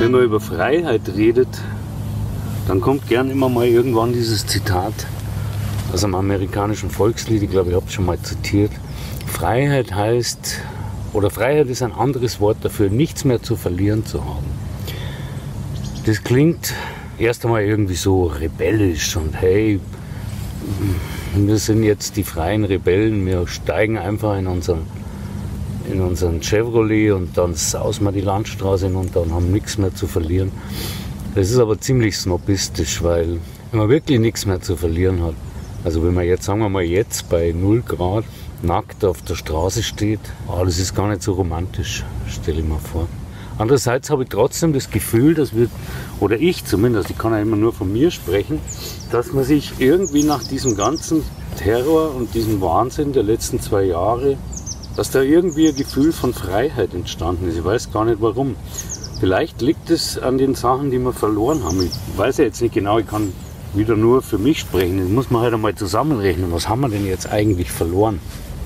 Wenn man über Freiheit redet, dann kommt gern immer mal irgendwann dieses Zitat aus einem amerikanischen Volkslied, ich glaube, ich habe es schon mal zitiert. Freiheit heißt, oder Freiheit ist ein anderes Wort dafür, nichts mehr zu verlieren zu haben. Das klingt erst einmal irgendwie so rebellisch und hey, wir sind jetzt die freien Rebellen, wir steigen einfach in unseren Chevrolet und dann sausen wir die Landstraße hinunter und haben nichts mehr zu verlieren. Das ist aber ziemlich snobistisch, weil wenn man wirklich nichts mehr zu verlieren hat, also wenn man jetzt, sagen wir mal jetzt bei 0 Grad nackt auf der Straße steht, das ist gar nicht so romantisch, stelle ich mir vor. Andererseits habe ich trotzdem das Gefühl, dass wir, oder ich zumindest, ich kann ja immer nur von mir sprechen, dass man sich irgendwie nach diesem ganzen Terror und diesem Wahnsinn der letzten 2 Jahre, dass da irgendwie ein Gefühl von Freiheit entstanden ist. Ich weiß gar nicht warum. Vielleicht liegt es an den Sachen, die wir verloren haben. Ich weiß ja jetzt nicht genau, ich kann wieder nur für mich sprechen. Das muss man halt einmal zusammenrechnen. Was haben wir denn jetzt eigentlich verloren?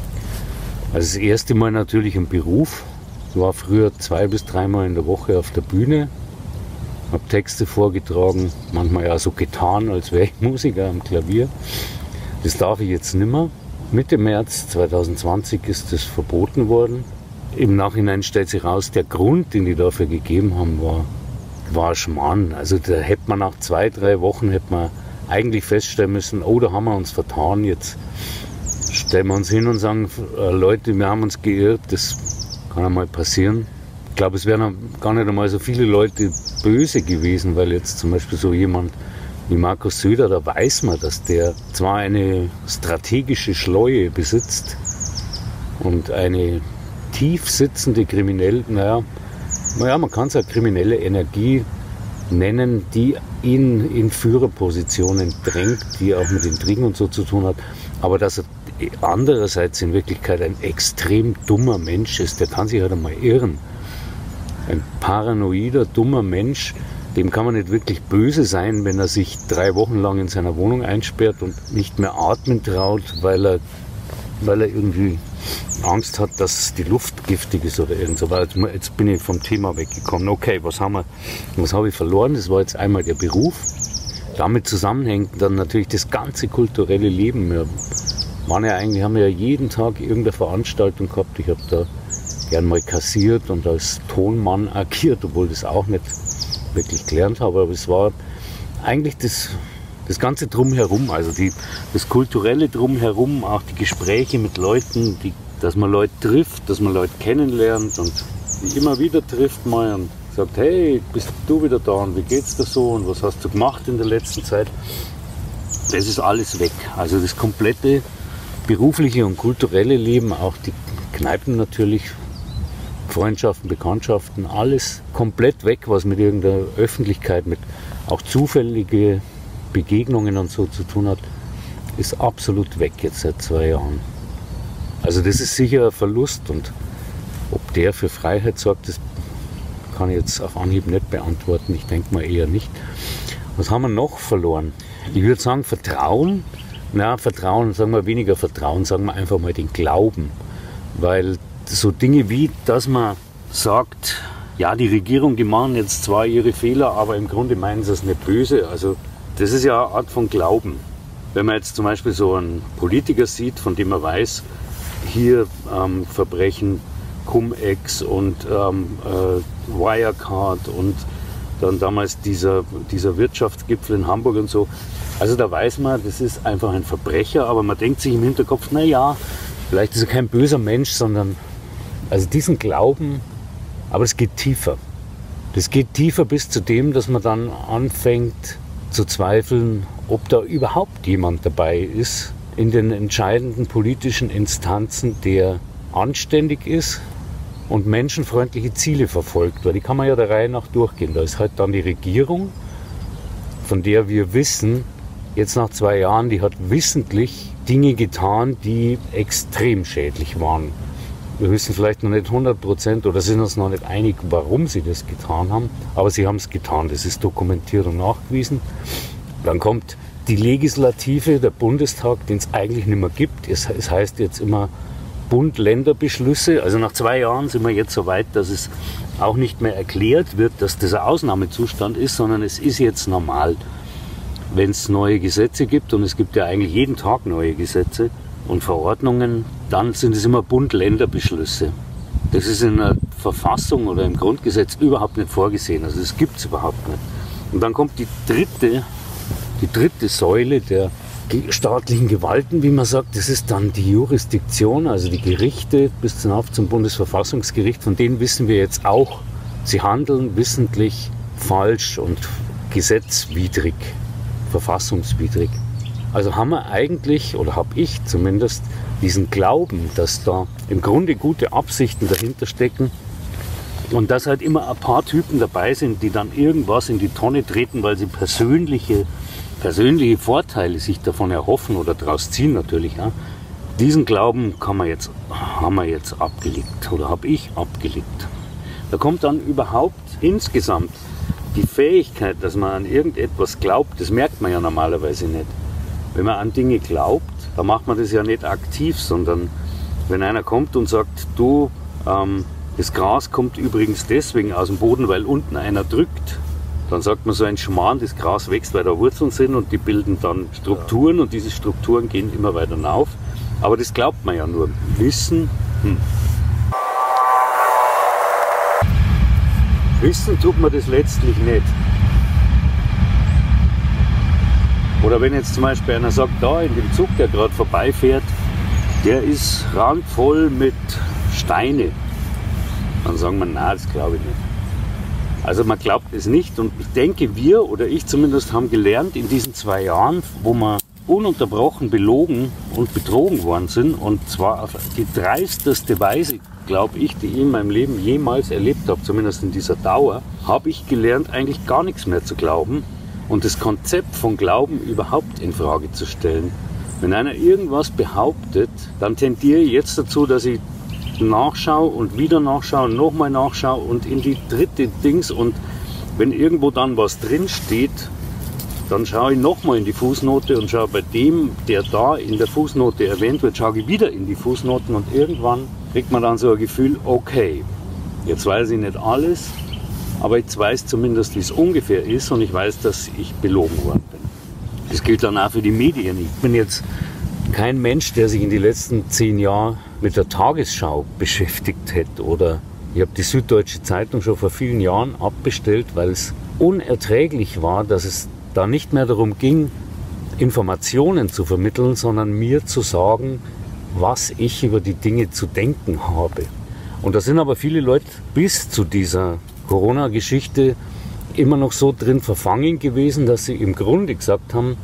Also das erste Mal natürlich im Beruf. Ich war früher 2 bis 3 Mal in der Woche auf der Bühne, habe Texte vorgetragen, manchmal ja so getan, als wäre ich Musiker am Klavier. Das darf ich jetzt nimmer. Mitte März 2020 ist das verboten worden. Im Nachhinein stellt sich raus, der Grund, den die dafür gegeben haben, war Schmarrn. Also da hätte man nach 2, 3 Wochen hätte man eigentlich feststellen müssen, oh, da haben wir uns vertan, jetzt stellen wir uns hin und sagen, Leute, wir haben uns geirrt, das kann einmal passieren. Ich glaube, es wären gar nicht einmal so viele Leute böse gewesen, weil jetzt zum Beispiel so jemand wie Markus Söder, da weiß man, dass der zwar eine strategische Schleue besitzt und eine tief sitzende kriminelle, man kann es ja kriminelle Energie nennen, die ihn in Führerpositionen drängt, die auch mit Intrigen und so zu tun hat, aber dass er andererseits in Wirklichkeit ein extrem dummer Mensch ist, der kann sich halt einmal irren. Ein paranoider, dummer Mensch, dem kann man nicht wirklich böse sein, wenn er sich 3 Wochen lang in seiner Wohnung einsperrt und nicht mehr atmen traut, weil er irgendwie Angst hat, dass die Luft giftig ist oder irgend so. Jetzt bin ich vom Thema weggekommen. Okay, was habe ich verloren? Das war jetzt einmal der Beruf. Damit zusammenhängt dann natürlich das ganze kulturelle Leben. Wir haben ja jeden Tag irgendeine Veranstaltung gehabt. Ich habe da gern mal kassiert und als Tonmann agiert, obwohl das auch nicht wirklich gelernt habe. Aber es war eigentlich das ganze Drumherum, also das kulturelle Drumherum, auch die Gespräche mit Leuten, dass man Leute trifft, dass man Leute kennenlernt und immer wieder trifft mal und sagt, hey, bist du wieder da und wie geht's dir so und was hast du gemacht in der letzten Zeit? Das ist alles weg. Also das komplette berufliche und kulturelle Leben, auch die Kneipen natürlich, Freundschaften, Bekanntschaften, alles komplett weg, was mit irgendeiner Öffentlichkeit, mit auch zufällige Begegnungen und so zu tun hat, ist absolut weg jetzt seit 2 Jahren. Also das ist sicher ein Verlust und ob der für Freiheit sorgt, das kann ich jetzt auf Anhieb nicht beantworten. Ich denke mal eher nicht. Was haben wir noch verloren? Ich würde sagen Vertrauen. Vertrauen, sagen wir weniger Vertrauen, sagen wir einfach mal den Glauben. Weil so Dinge wie, dass man sagt, ja, die Regierung, die machen jetzt zwar ihre Fehler, aber im Grunde meinen sie es nicht böse. Also das ist ja eine Art von Glauben. Wenn man jetzt zum Beispiel so einen Politiker sieht, von dem man weiß, hier Verbrechen, Cum-Ex und Wirecard und dann damals dieser Wirtschaftsgipfel in Hamburg und so. Also da weiß man, das ist einfach ein Verbrecher, aber man denkt sich im Hinterkopf, vielleicht ist er kein böser Mensch, sondern also diesen Glauben, aber es geht tiefer. Das geht tiefer bis zu dem, dass man dann anfängt zu zweifeln, ob da überhaupt jemand dabei ist in den entscheidenden politischen Instanzen, der anständig ist und menschenfreundliche Ziele verfolgt. Weil die kann man ja der Reihe nach durchgehen. Da ist halt dann die Regierung, von der wir wissen, jetzt nach 2 Jahren, die hat wissentlich Dinge getan, die extrem schädlich waren. Wir wissen vielleicht noch nicht 100% oder sind uns noch nicht einig, warum sie das getan haben, aber sie haben es getan. Das ist dokumentiert und nachgewiesen. Dann kommt die Legislative, der Bundestag, den es eigentlich nicht mehr gibt. Es heißt jetzt immer Bund-Länder-Beschlüsse. Also nach 2 Jahren sind wir jetzt so weit, dass es auch nicht mehr erklärt wird, dass das ein Ausnahmezustand ist, sondern es ist jetzt normal, wenn es neue Gesetze gibt, und es gibt ja eigentlich jeden Tag neue Gesetze und Verordnungen, dann sind es immer Bund-Länder-Beschlüsse. Das ist in der Verfassung oder im Grundgesetz überhaupt nicht vorgesehen, also das gibt es überhaupt nicht. Und dann kommt die dritte Säule der staatlichen Gewalten, wie man sagt, das ist dann die Jurisdiktion, also die Gerichte bis hinauf zum Bundesverfassungsgericht. Von denen wissen wir jetzt auch, sie handeln wissentlich falsch und gesetzwidrig, verfassungswidrig. Also haben wir eigentlich, oder habe ich zumindest, diesen Glauben, dass da im Grunde gute Absichten dahinter stecken und dass halt immer ein paar Typen dabei sind, die dann irgendwas in die Tonne treten, weil sie persönliche Vorteile sich davon erhoffen oder daraus ziehen natürlich. Ja. Diesen Glauben haben wir jetzt abgelegt oder habe ich abgelegt. Da kommt dann überhaupt insgesamt die Fähigkeit, dass man an irgendetwas glaubt, das merkt man ja normalerweise nicht. Wenn man an Dinge glaubt, dann macht man das ja nicht aktiv, sondern wenn einer kommt und sagt, du, das Gras kommt übrigens deswegen aus dem Boden, weil unten einer drückt, dann sagt man so ein Schmarrn, das Gras wächst, weil da Wurzeln sind und die bilden dann Strukturen und diese Strukturen gehen immer weiter hinauf. Aber das glaubt man ja nur. Wissen, Wissen tut man das letztlich nicht. Oder wenn jetzt zum Beispiel einer sagt, da in dem Zug, der gerade vorbeifährt, der ist randvoll mit Steine, dann sagen wir, na, das glaube ich nicht. Also man glaubt es nicht, und ich denke, wir oder ich zumindest haben gelernt in diesen 2 Jahren, wo wir ununterbrochen belogen und betrogen worden sind, und zwar auf die dreisteste Weise, glaube ich, die ich in meinem Leben jemals erlebt habe, zumindest in dieser Dauer, habe ich gelernt, eigentlich gar nichts mehr zu glauben und das Konzept von Glauben überhaupt in Frage zu stellen. Wenn einer irgendwas behauptet, dann tendiere ich jetzt dazu, dass ich nachschaue und wieder nachschaue und nochmal nachschaue und in die dritte Dings, und wenn irgendwo dann was drin steht, dann schaue ich nochmal in die Fußnote und schaue bei dem, der da in der Fußnote erwähnt wird, schaue ich wieder in die Fußnoten, und irgendwann kriegt man dann so ein Gefühl, okay, jetzt weiß ich nicht alles, aber jetzt weiß zumindest, wie es ungefähr ist, und ich weiß, dass ich belogen worden bin. Das gilt dann auch für die Medien. Ich bin jetzt kein Mensch, der sich in den letzten 10 Jahren mit der Tagesschau beschäftigt hätte, oder ich habe die Süddeutsche Zeitung schon vor vielen Jahren abbestellt, weil es unerträglich war, dass es da nicht mehr darum ging, Informationen zu vermitteln, sondern mir zu sagen, was ich über die Dinge zu denken habe. Und da sind aber viele Leute bis zu dieser Corona-Geschichte immer noch so drin verfangen gewesen, dass sie im Grunde gesagt haben,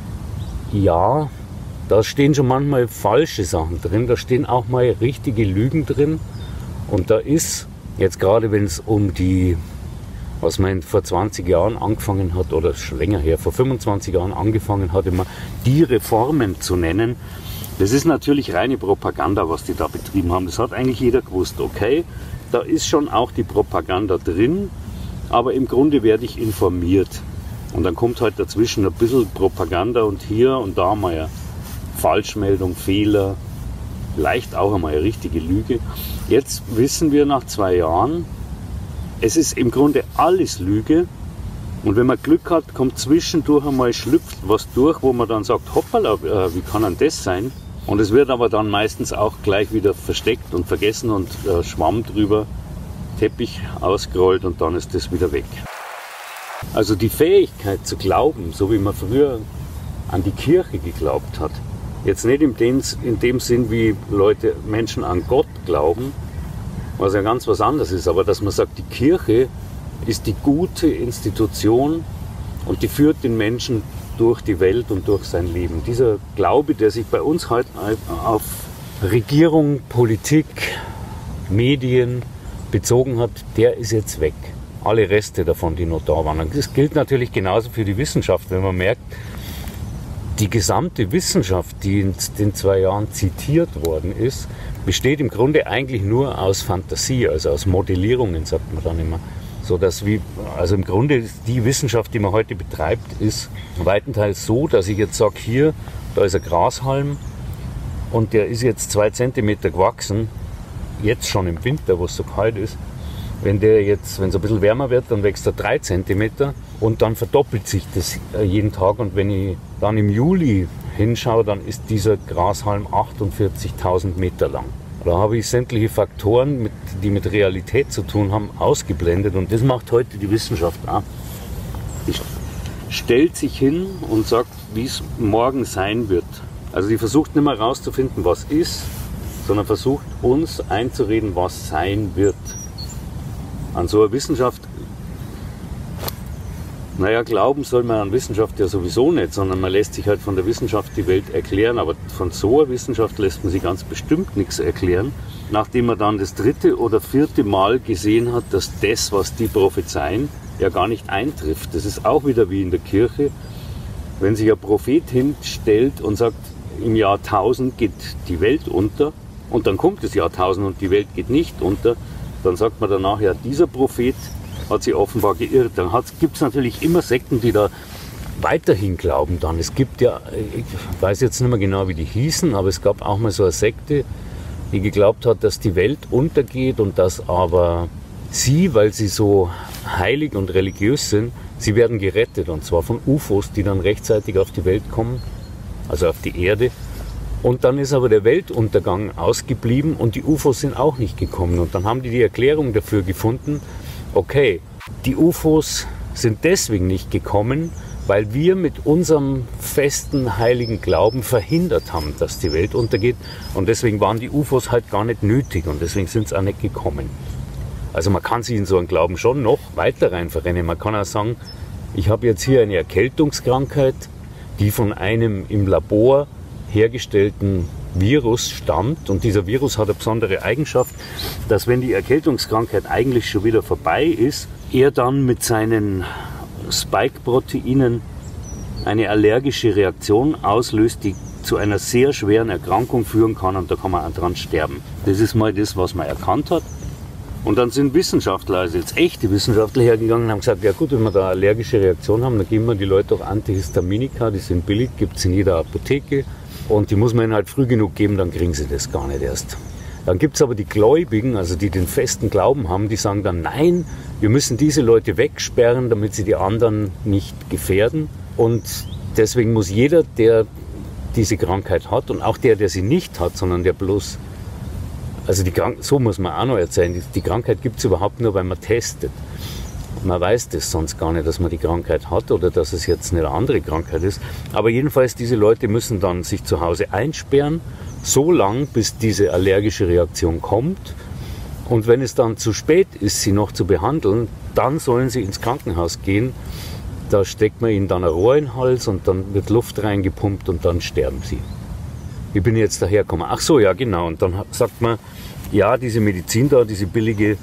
ja, da stehen schon manchmal falsche Sachen drin, da stehen auch mal richtige Lügen drin, und da ist, jetzt gerade wenn es um die, was man vor 20 Jahren angefangen hat, oder schon länger her, vor 25 Jahren angefangen hat, immer die Reformen zu nennen, das ist natürlich reine Propaganda, was die da betrieben haben. Das hat eigentlich jeder gewusst, okay, da ist schon auch die Propaganda drin, aber im Grunde werde ich informiert. Und dann kommt halt dazwischen ein bisschen Propaganda und hier und da mal eine Falschmeldung, Fehler, vielleicht auch einmal eine richtige Lüge. Jetzt wissen wir nach 2 Jahren, es ist im Grunde alles Lüge, und wenn man Glück hat, kommt zwischendurch einmal, schlüpft was durch, wo man dann sagt, hoppala, wie kann denn das sein? Und es wird aber dann meistens auch gleich wieder versteckt und vergessen und Schwamm drüber, Teppich ausgerollt, und dann ist das wieder weg. Also die Fähigkeit zu glauben, so wie man früher an die Kirche geglaubt hat, jetzt nicht in dem Sinn, wie Menschen an Gott glauben, was ja ganz was anderes ist, aber dass man sagt, die Kirche ist die gute Institution und die führt den Menschen durch die Welt und durch sein Leben. Dieser Glaube, der sich bei uns heute auf Regierung, Politik, Medien bezogen hat, der ist jetzt weg. Alle Reste davon, die noch da waren. Und das gilt natürlich genauso für die Wissenschaft, wenn man merkt, die gesamte Wissenschaft, die in den 2 Jahren zitiert worden ist, besteht im Grunde eigentlich nur aus Fantasie, also aus Modellierungen, sagt man dann immer. So dass also im Grunde die Wissenschaft, die man heute betreibt, ist weitenteils so, dass ich jetzt sage, hier, da ist ein Grashalm, und der ist jetzt 2 Zentimeter gewachsen, jetzt schon im Winter, wo es so kalt ist. Wenn es ein bisschen wärmer wird, dann wächst er 3 Zentimeter und dann verdoppelt sich das jeden Tag. Und wenn ich dann im Juli hinschaue, dann ist dieser Grashalm 48.000 Meter lang. Da habe ich sämtliche Faktoren, die mit Realität zu tun haben, ausgeblendet. Und das macht heute die Wissenschaft auch. Die stellt sich hin und sagt, wie es morgen sein wird. Also die versucht nicht mehr herauszufinden, was ist, sondern versucht uns einzureden, was sein wird. An so einer Wissenschaft, glauben soll man an Wissenschaft ja sowieso nicht, sondern man lässt sich halt von der Wissenschaft die Welt erklären, aber von so einer Wissenschaft lässt man sich ganz bestimmt nichts erklären, nachdem man dann das 3. oder 4. Mal gesehen hat, dass das, was die prophezeien, ja gar nicht eintrifft. Das ist auch wieder wie in der Kirche, wenn sich ein Prophet hinstellt und sagt, im Jahr 1000 geht die Welt unter und dann kommt das Jahr 1000 und die Welt geht nicht unter, dann sagt man danach, ja, dieser Prophet hat sich offenbar geirrt. Dann gibt es natürlich immer Sekten, die da weiterhin glauben dann. Es gibt ja, ich weiß jetzt nicht mehr genau, wie die hießen, aber es gab auch mal so eine Sekte, die geglaubt hat, dass die Welt untergeht und dass aber sie, weil sie so heilig und religiös sind, sie werden gerettet. Und zwar von UFOs, die dann rechtzeitig auf die Welt kommen, also auf die Erde. Und dann ist aber der Weltuntergang ausgeblieben und die UFOs sind auch nicht gekommen. Und dann haben die Erklärung dafür gefunden, okay, die UFOs sind deswegen nicht gekommen, weil wir mit unserem festen heiligen Glauben verhindert haben, dass die Welt untergeht. Und deswegen waren die UFOs halt gar nicht nötig und deswegen sind sie auch nicht gekommen. Also man kann sich in so einen Glauben schon noch weiter rein verrennen. Man kann auch sagen, ich habe jetzt hier eine Erkältungskrankheit, die von einem im Labor hergestellten Virus stammt und dieser Virus hat eine besondere Eigenschaft, dass wenn die Erkältungskrankheit eigentlich schon wieder vorbei ist, er dann mit seinen Spike-Proteinen eine allergische Reaktion auslöst, die zu einer sehr schweren Erkrankung führen kann und da kann man auch dran sterben. Das ist mal das, was man erkannt hat. Und dann sind Wissenschaftler, also jetzt echte Wissenschaftler hergegangen und haben gesagt, ja gut, wenn wir da eine allergische Reaktion haben, dann geben wir die Leute auch Antihistaminika, die sind billig, gibt es in jeder Apotheke. Und die muss man ihnen halt früh genug geben, dann kriegen sie das gar nicht erst. Dann gibt es aber die Gläubigen, also die den festen Glauben haben, die sagen dann, nein, wir müssen diese Leute wegsperren, damit sie die anderen nicht gefährden. Und deswegen muss jeder, der diese Krankheit hat und auch der sie nicht hat, sondern der bloß, also so muss man auch noch erzählen, die Krankheit gibt es überhaupt nur, weil man testet. Man weiß das sonst gar nicht, dass man die Krankheit hat oder dass es jetzt eine andere Krankheit ist. Aber jedenfalls, diese Leute müssen dann sich zu Hause einsperren, so lang, bis diese allergische Reaktion kommt. Und wenn es dann zu spät ist, sie noch zu behandeln, dann sollen sie ins Krankenhaus gehen. Da steckt man ihnen dann ein Rohr in den Hals und dann wird Luft reingepumpt und dann sterben sie. Wie bin ich jetzt dahergekommen? Ach so, ja genau. Und dann sagt man, ja, diese Medizin da, diese billige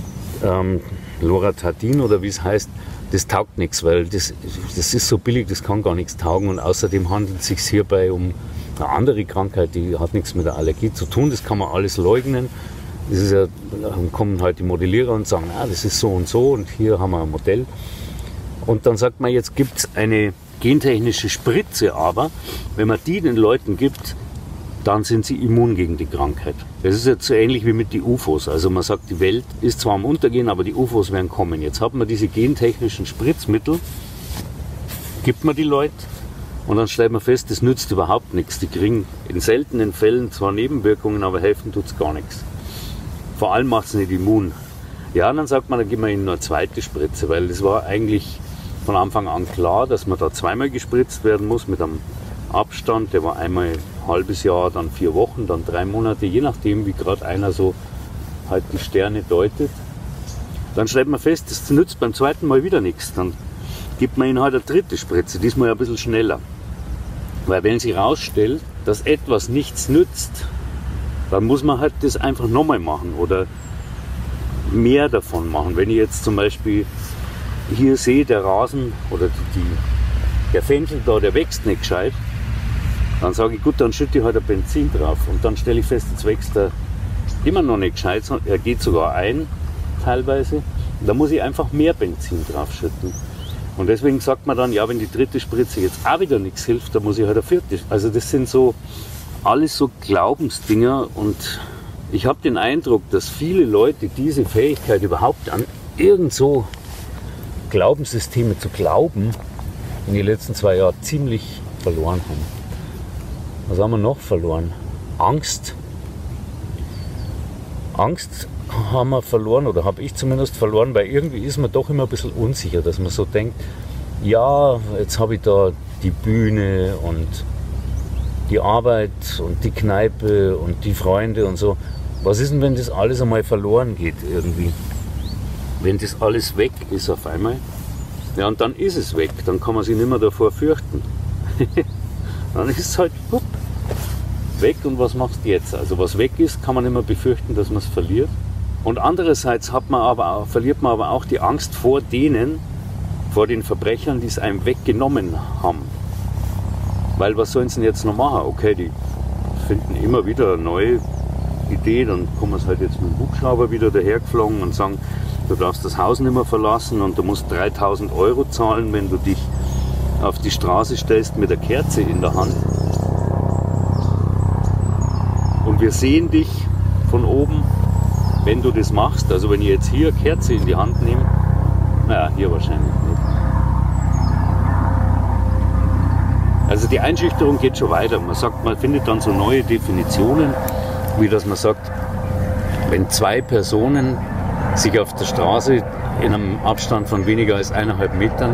Loratadin oder wie es heißt, das taugt nichts, weil das ist so billig, das kann gar nichts taugen und außerdem handelt es sich hierbei um eine andere Krankheit, die hat nichts mit der Allergie zu tun, das kann man alles leugnen. Das ist ja, dann kommen halt die Modellierer und sagen, das ist so und hier haben wir ein Modell. Und dann sagt man, jetzt gibt es eine gentechnische Spritze, aber wenn man die den Leuten gibt, dann sind sie immun gegen die Krankheit. Das ist jetzt so ähnlich wie mit den UFOs. Also man sagt, die Welt ist zwar am Untergehen, aber die UFOs werden kommen. Jetzt hat man diese gentechnischen Spritzmittel, gibt man die Leute und dann stellt man fest, das nützt überhaupt nichts. Die kriegen in seltenen Fällen zwar Nebenwirkungen, aber helfen tut es gar nichts. Vor allem macht es nicht immun. Ja, und dann sagt man, dann geben wir ihnen noch eine zweite Spritze, weil es war eigentlich von Anfang an klar, dass man da zweimal gespritzt werden muss mit einem Abstand, der war einmal ein halbes Jahr, dann 4 Wochen, dann 3 Monate, je nachdem, wie gerade einer so halt die Sterne deutet. Dann stellt man fest, das nützt beim zweiten Mal wieder nichts. Dann gibt man ihnen halt eine dritte Spritze, diesmal ein bisschen schneller. Weil wenn sich herausstellt, dass etwas nichts nützt, dann muss man halt das einfach nochmal machen oder mehr davon machen. Wenn ich jetzt zum Beispiel hier sehe, der Rasen oder der Fenchel da, der wächst nicht gescheit, dann sage ich, gut, dann schütte ich halt ein Benzin drauf. Und dann stelle ich fest, jetzt wächst er immer noch nicht gescheit, er geht sogar ein, teilweise. Und da muss ich einfach mehr Benzin drauf schütten. Und deswegen sagt man dann, ja, wenn die dritte Spritze jetzt auch wieder nichts hilft, dann muss ich halt eine vierte. Also das sind so alles so Glaubensdinger und ich habe den Eindruck, dass viele Leute diese Fähigkeit überhaupt an irgend so Glaubenssysteme zu glauben in den letzten 2 Jahren ziemlich verloren haben. Was haben wir noch verloren? Angst. Angst haben wir verloren, oder habe ich zumindest verloren, weil irgendwie ist man doch immer ein bisschen unsicher, dass man so denkt, ja, jetzt habe ich da die Bühne und die Arbeit und die Kneipe und die Freunde und so. Was ist denn, wenn das alles einmal verloren geht irgendwie? Wenn das alles weg ist auf einmal, ja, und dann ist es weg, dann kann man sich nicht mehr davor fürchten. Dann ist es halt weg, und was machst du jetzt? Also was weg ist, kann man nicht mehr befürchten, dass man es verliert. Und andererseits verliert man aber auch die Angst vor den Verbrechern, die es einem weggenommen haben. Weil was sollen sie denn jetzt noch machen? Okay, die finden immer wieder eine neue Idee, dann kommen sie halt jetzt mit dem Hubschrauber wieder dahergeflogen und sagen, du darfst das Haus nicht mehr verlassen und du musst 3.000 € zahlen, wenn du dich auf die Straße stellst mit der Kerze in der Hand. Und wir sehen dich von oben, wenn du das machst. Also wenn ich jetzt hier Kerze in die Hand nehme, naja, hier wahrscheinlich nicht. Also die Einschüchterung geht schon weiter. Man findet dann so neue Definitionen, wie dass man sagt, wenn 2 Personen sich auf der Straße in einem Abstand von weniger als 1,5 Metern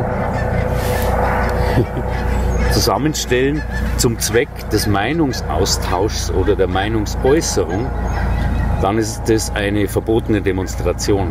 zusammenstellen zum Zweck des Meinungsaustauschs oder der Meinungsäußerung, dann ist das eine verbotene Demonstration.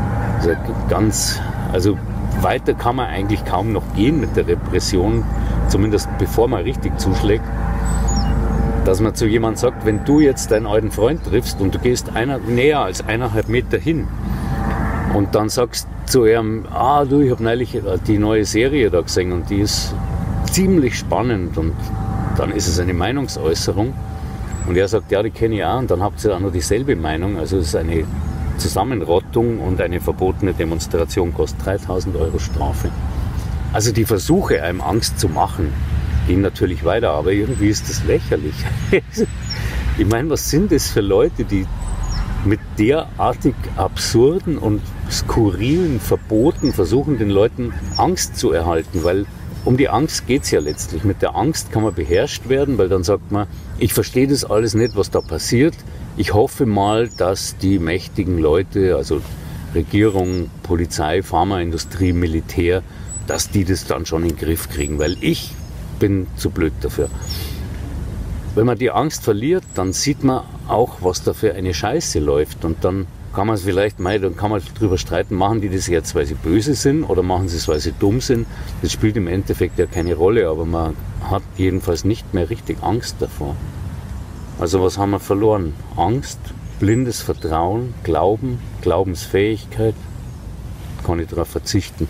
Also weiter kann man eigentlich kaum noch gehen mit der Repression, zumindest bevor man richtig zuschlägt, dass man zu jemandem sagt, wenn du jetzt deinen alten Freund triffst und du gehst näher als 1,5 Meter hin und dann sagst zu ihm, du, ich habe neulich die neue Serie da gesehen und die ist ziemlich spannend, und dann ist es eine Meinungsäußerung und er sagt, ja, die kenne ich auch, und dann habt ihr auch noch dieselbe Meinung, also es ist eine Zusammenrottung und eine verbotene Demonstration, kostet 3.000 € Strafe. Also die Versuche, einem Angst zu machen, gehen natürlich weiter, aber irgendwie ist das lächerlich. Ich meine, was sind das für Leute, die mit derartig absurden und skurrilen Verboten versuchen, den Leuten Angst zu erhalten, weil um die Angst geht es ja letztlich. Mit der Angst kann man beherrscht werden, weil dann sagt man, ich verstehe das alles nicht, was da passiert. Ich hoffe mal, dass die mächtigen Leute, also Regierung, Polizei, Pharmaindustrie, Militär, dass die das dann schon in den Griff kriegen, weil ich bin zu blöd dafür. Wenn man die Angst verliert, dann sieht man auch, was da für eine Scheiße läuft, und dann kann man es vielleicht mal, dann kann man darüber streiten, machen die das jetzt, weil sie böse sind oder machen sie es, weil sie dumm sind. Das spielt im Endeffekt ja keine Rolle, aber man hat jedenfalls nicht mehr richtig Angst davor. Also was haben wir verloren? Angst, blindes Vertrauen, Glauben, Glaubensfähigkeit. Kann ich darauf verzichten.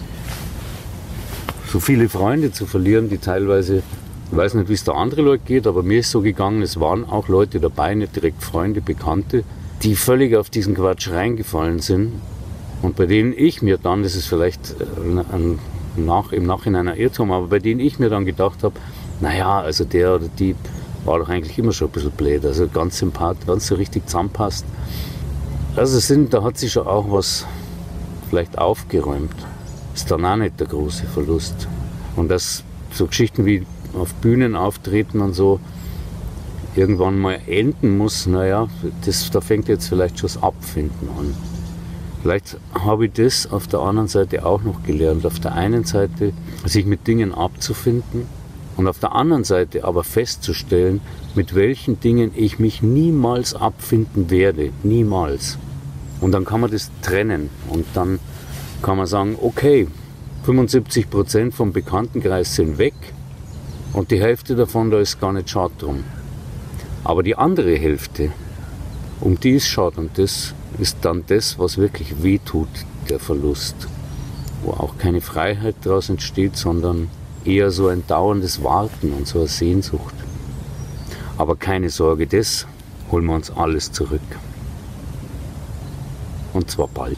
So viele Freunde zu verlieren, die teilweise, ich weiß nicht, wie es da andere Leute geht, aber mir ist so gegangen, es waren auch Leute dabei, nicht direkt Freunde, Bekannte, die völlig auf diesen Quatsch reingefallen sind und bei denen ich mir dann, das ist vielleicht im Nachhinein ein Irrtum, aber bei denen ich mir dann gedacht habe, naja, also der oder die war doch eigentlich immer schon ein bisschen blöd, also ganz sympathisch, ganz so richtig zusammenpasst. Also da hat sich schon auch was vielleicht aufgeräumt. Ist dann auch nicht der große Verlust. Und dass so Geschichten wie auf Bühnen auftreten und so irgendwann mal enden muss, naja, da fängt jetzt vielleicht schon das Abfinden an. Vielleicht habe ich das auf der anderen Seite auch noch gelernt. Auf der einen Seite sich mit Dingen abzufinden und auf der anderen Seite aber festzustellen, mit welchen Dingen ich mich niemals abfinden werde. Niemals. Und dann kann man das trennen und dann kann man sagen, okay, 75% vom Bekanntenkreis sind weg und die Hälfte davon, da ist gar nicht schade drum. Aber die andere Hälfte, um die ist schade, und das ist dann das, was wirklich wehtut, der Verlust. Wo auch keine Freiheit daraus entsteht, sondern eher so ein dauerndes Warten und so eine Sehnsucht. Aber keine Sorge, das holen wir uns alles zurück. Und zwar bald.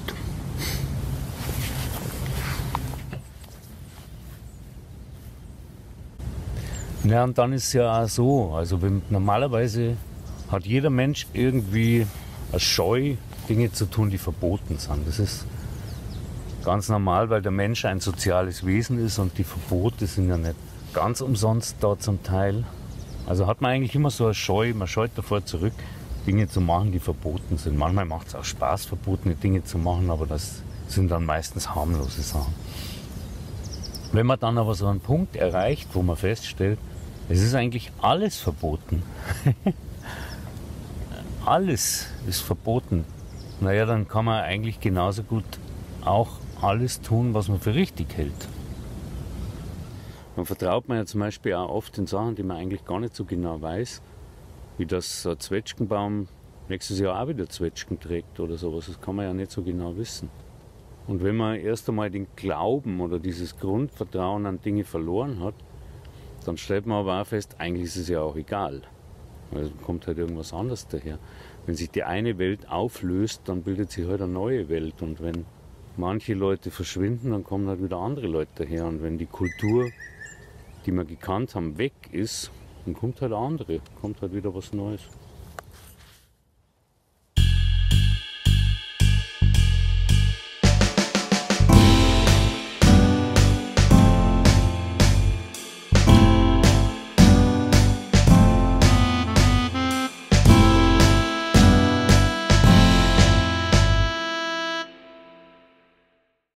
Ja, und dann ist es ja auch so, also normalerweise hat jeder Mensch irgendwie eine Scheu, Dinge zu tun, die verboten sind. Das ist ganz normal, weil der Mensch ein soziales Wesen ist und die Verbote sind ja nicht ganz umsonst da zum Teil. Also hat man eigentlich immer so eine Scheu, man scheut davor zurück, Dinge zu machen, die verboten sind. Manchmal macht es auch Spaß, verbotene Dinge zu machen, aber das sind dann meistens harmlose Sachen. Wenn man dann aber so einen Punkt erreicht, wo man feststellt, es ist eigentlich alles verboten. Alles ist verboten. Naja, dann kann man eigentlich genauso gut auch alles tun, was man für richtig hält. Dann vertraut man ja zum Beispiel auch oft in Sachen, die man eigentlich gar nicht so genau weiß, wie dass so ein Zwetschgenbaum nächstes Jahr auch wieder Zwetschgen trägt oder sowas. Das kann man ja nicht so genau wissen. Und wenn man erst einmal den Glauben oder dieses Grundvertrauen an Dinge verloren hat, dann stellt man aber auch fest, eigentlich ist es ja auch egal. Also kommt halt irgendwas anderes daher. Wenn sich die eine Welt auflöst, dann bildet sich halt eine neue Welt. Und wenn manche Leute verschwinden, dann kommen halt wieder andere Leute daher. Und wenn die Kultur, die wir gekannt haben, weg ist, dann kommt halt andere, kommt halt wieder was Neues.